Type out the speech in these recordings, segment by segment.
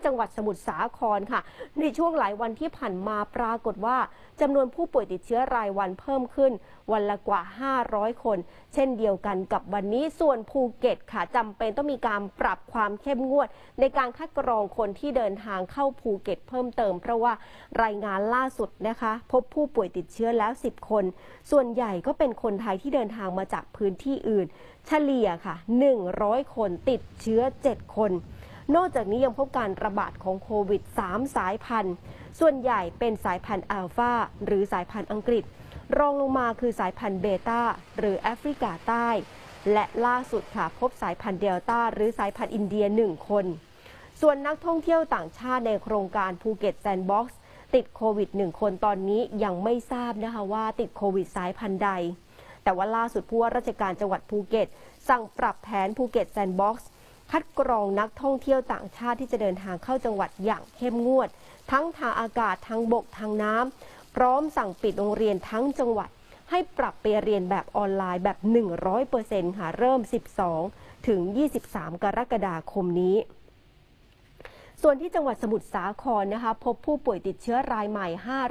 จังหวัดสมุทรสาครค่ะในช่วงหลายวันที่ผ่านมาปรากฏว่าจำนวนผู้ป่วยติดเชื้อรายวันเพิ่มขึ้นวันละกว่า500 คนเช่นเดียวกันกับวันนี้ส่วนภูเก็ตค่ะจำเป็นต้องมีการปรับความเข้มงวดในการคัดกรองคนที่เดินทางเข้าภูเก็ตเพิ่มเติมเพราะว่ารายงานล่าสุดนะคะพบผู้ป่วยติดเชื้อแล้ว10 คนส่วนใหญ่ก็เป็นคนไทยที่เดินทางมาจากพื้นที่อื่นเฉลี่ยค่ะ100 คนติดเชื้อ7 คนนอกจากนี้ยังพบการระบาดของโควิด3 สายพันธุ์ส่วนใหญ่เป็นสายพันธุ์อัลฟาหรือสายพันธุ์อังกฤษรองลงมาคือสายพันธุ์เบต้าหรือแอฟริกาใต้และล่าสุดค่ะพบสายพันธุ์เดลต้าหรือสายพันธุ์อินเดีย1 คนส่วนนักท่องเที่ยวต่างชาติในโครงการภูเก็ตแซนด์บ็อกซ์ติดโควิด1 คนตอนนี้ยังไม่ทราบนะคะว่าติดโควิดสายพันธุ์ใดแต่ว่าล่าสุดผู้ว่าราชการจังหวัดภูเก็ตสั่งปรับแผนภูเก็ตแซนด์บ็อกซ์คัดกรองนักท่องเที่ยวต่างชาติที่จะเดินทางเข้าจังหวัดอย่างเข้มงวดทั้งทางอากาศทางบกทางน้ำพร้อมสั่งปิดโรงเรียนทั้งจังหวัดให้ปรับไปเรียนแบบออนไลน์แบบ 100% ค่ะเริ่ม 12 ถึง 23 กรกฎาคมนี้ส่วนที่จังหวัดสมุทรสาครนะคะพบผู้ป่วยติดเชื้อรายใหม่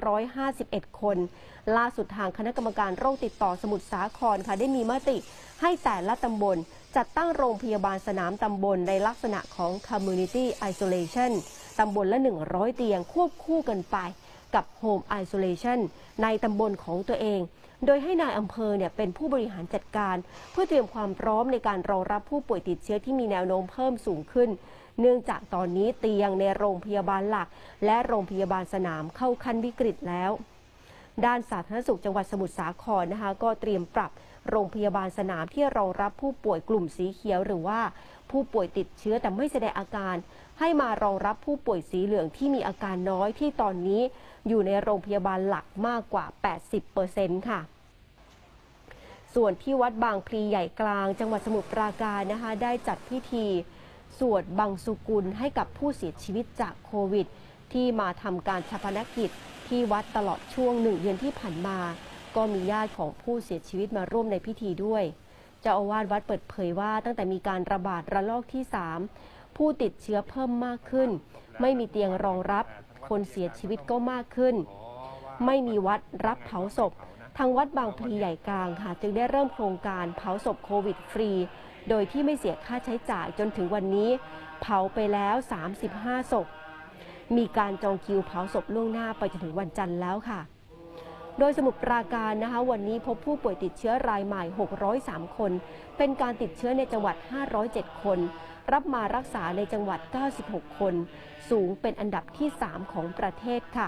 551 คนล่าสุดทางคณะกรรมการโรคติดต่อสมุทรสาครค่ะได้มีมติให้แต่ละตำบลจัดตั้งโรงพยาบาลสนามตำบลในลักษณะของ Community Isolation ตำบลละ100 เตียงควบคู่กันไปกับ Home Isolation ในตำบลของตัวเองโดยให้นายอำเภอเป็นผู้บริหารจัดการเพื่อเตรียมความพร้อมในการรองรับผู้ป่วยติดเชื้อที่มีแนวโน้มเพิ่มสูงขึ้นเนื่องจากตอนนี้เตียงในโรงพยาบาลหลักและโรงพยาบาลสนามเข้าขั้นวิกฤตแล้วด้านสาธารณสุขจังหวัดสมุทรสาครนะคะก็เตรียมปรับโรงพยาบาลสนามที่รองรับผู้ป่วยกลุ่มสีเขียวหรือว่าผู้ป่วยติดเชื้อแต่ไม่แสดงอาการให้มารองรับผู้ป่วยสีเหลืองที่มีอาการน้อยที่ตอนนี้อยู่ในโรงพยาบาลหลักมากกว่า 80% ค่ะส่วนที่วัดบางพลีใหญ่กลางจังหวัดสมุทรปราการนะคะได้จัดพิธีสวดบังสุกุลให้กับผู้เสียชีวิตจากโควิดที่มาทำการฌาปนกิจที่วัดตลอดช่วง1 เดือนที่ผ่านมาก็มีญาติของผู้เสียชีวิตมาร่วมในพิธีด้วยเจ้าอาวาสวัดเปิดเผยว่าตั้งแต่มีการระบาดระลอกที่3ผู้ติดเชื้อเพิ่มมากขึ้นไม่มีเตียงรองรับคนเสียชีวิตก็มากขึ้นไม่มีวัดรับเผาศพทางวัดบางพลีใหญ่กลางค่ะจึงได้เริ่มโครงการเผาศพโควิดฟรีโดยที่ไม่เสียค่าใช้จ่ายจนถึงวันนี้เผาไปแล้ว35 ศพมีการจองคิวเผาศพล่วงหน้าไปจนถึงวันจันทร์แล้วค่ะโดยสมุทรปราการนะคะวันนี้พบผู้ป่วยติดเชื้อรายใหม่603 คนเป็นการติดเชื้อในจังหวัด507 คนรับมารักษาในจังหวัด96 คนสูงเป็นอันดับที่3ของประเทศค่ะ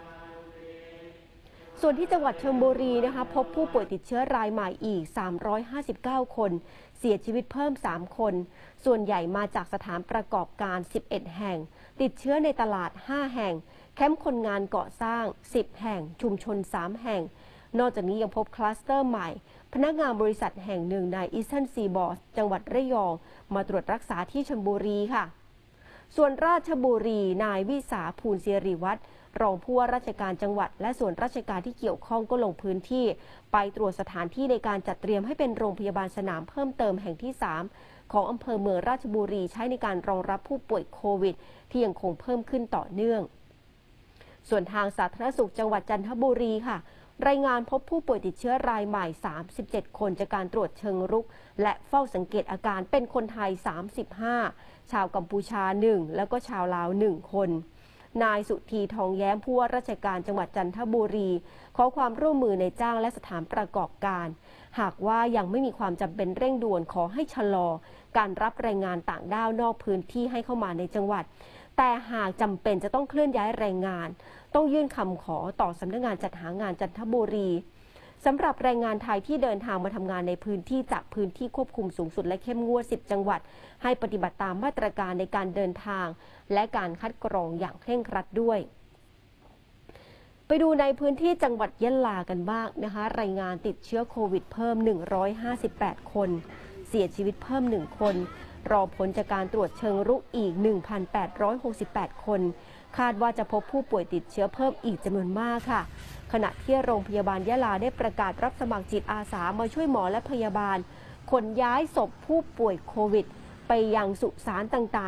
ส่วนที่จังหวัดชลบุรีนะคะพบผู้ป่วยติดเชื้อรายใหม่อีก359 คนเสียชีวิตเพิ่ม3 คนส่วนใหญ่มาจากสถานประกอบการ11 แห่งติดเชื้อในตลาด5 แห่งแคมป์คนงานก่อสร้าง10 แห่งชุมชน3 แห่งนอกจากนี้ยังพบคลัสเตอร์ใหม่พนักงานบริษัทแห่งหนึ่งในอีสเทิร์นซีบอร์ดจังหวัดระยองมาตรวจรักษาที่ชลบุรีค่ะส่วนราชบุรีนายวิสาภูลศิริวัฒน์รองผู้ว่าราชการจังหวัดและส่วนราชการที่เกี่ยวข้องก็ลงพื้นที่ไปตรวจสถานที่ในการจัดเตรียมให้เป็นโรงพยาบาลสนามเพิ่มเติมแห่งที่3ของอำเภอเมืองราชบุรีใช้ในการรองรับผู้ป่วยโควิดที่ยังคงเพิ่มขึ้นต่อเนื่องส่วนทางสาธารณสุขจังหวัดจันทบุรีค่ะรายงานพบผู้ป่วยติดเชื้อรายใหม่37 คนจากการตรวจเชิงรุกและเฝ้าสังเกตอาการเป็นคนไทย35ชาวกัมพูชา1แล้วก็ชาวลาว1 คนนายสุธีทองแย้มผู้ว่าราชการจังหวัดจันทบุรีขอความร่วมมือในจ้างและสถานประกอบการหากว่ายังไม่มีความจำเป็นเร่งด่วนขอให้ชะลอการรับแรงงานต่างด้าวนอกพื้นที่ให้เข้ามาในจังหวัดแต่หากจำเป็นจะต้องเคลื่อนย้ายแรงงานต้องยื่นคำขอต่อสำนักงานจัดหางานจันทบุรีสำหรับแรงงานไทยที่เดินทางมาทำงานในพื้นที่จากพื้นที่ควบคุมสูงสุดและเข้มงวด10 จังหวัดให้ปฏิบัติตามมาตรการในการเดินทางและการคัดกรองอย่างเคร่งครัดด้วยไปดูในพื้นที่จังหวัดยะลากันบ้างนะคะรายงานติดเชื้อโควิดเพิ่ม158 คนเสียชีวิตเพิ่ม1 คนรอผลจากการตรวจเชิงรุกอีก 1,868 คนคาดว่าจะพบผู้ป่วยติดเชื้อเพิ่มอีกจำนวนมากค่ะขณะที่โรงพยาบาลยะลาได้ประกาศรับสมัครจิตอาสามาช่วยหมอและพยาบาลขนย้ายศพผู้ป่วยโควิดไปยังสุสานต่างๆ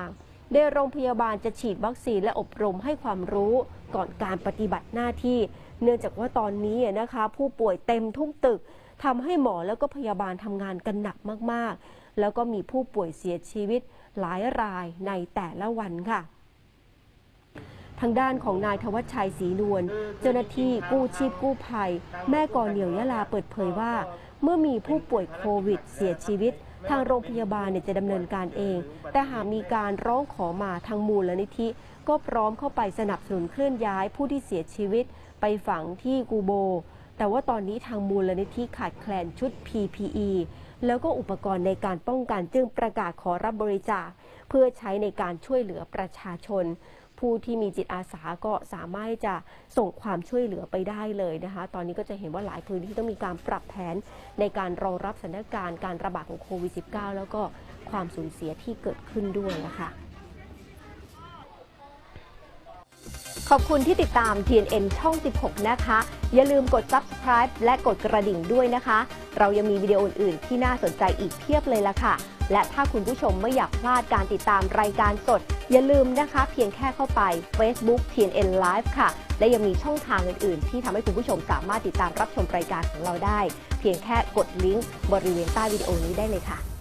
โดยโรงพยาบาลจะฉีดวัคซีนและอบรมให้ความรู้ก่อนการปฏิบัติหน้าที่เนื่องจากว่าตอนนี้นะคะผู้ป่วยเต็มทุกตึกทำให้หมอแล้วก็พยาบาลทำงานกันหนักมากๆแล้วก็มีผู้ป่วยเสียชีวิตหลายรายในแต่ละวันค่ะทางด้านของนายธวัชชัยศรีนวลเจ้าหน้าที่กู้ชีพกู้ภัยแม่กลเหนี่ยวยะลาเปิดเผยว่าเมื่อมีผู้ป่วยโควิดเสียชีวิตทางโรงพยาบาลจะดำเนินการเองแต่หากมีการร้องขอมาทางมูลนิธิก็พร้อมเข้าไปสนับสนุนเคลื่อนย้ายผู้ที่เสียชีวิตไปฝังที่กูโบแต่ว่าตอนนี้ทางมูลนิธิขาดแคลนชุด PPE แล้วก็อุปกรณ์ในการป้องกันจึงประกาศขอรับบริจาคเพื่อใช้ในการช่วยเหลือประชาชนผู้ที่มีจิตอาสาก็สามารถจะส่งความช่วยเหลือไปได้เลยนะคะตอนนี้ก็จะเห็นว่าหลายพื้นที่ต้องมีการปรับแผนในการรองรับสถานการณ์การระบาดของโควิด -19 แล้วก็ความสูญเสียที่เกิดขึ้นด้วยนะคะขอบคุณที่ติดตาม TNN ช่อง 16 นะคะ อย่าลืมกด Subscribe และกดกระดิ่งด้วยนะคะ เรายังมีวิดีโออื่นๆที่น่าสนใจอีกเพียบเลยล่ะค่ะ และถ้าคุณผู้ชมไม่อยากพลาดการติดตามรายการสด อย่าลืมนะคะเพียงแค่เข้าไป Facebook TNN Live ค่ะ และยังมีช่องทางอื่นๆที่ทำให้คุณผู้ชมสามารถติดตามรับชมรายการของเราได้ เพียงแค่กดลิงก์บริเวณใต้วิดีโอนี้ได้เลยค่ะ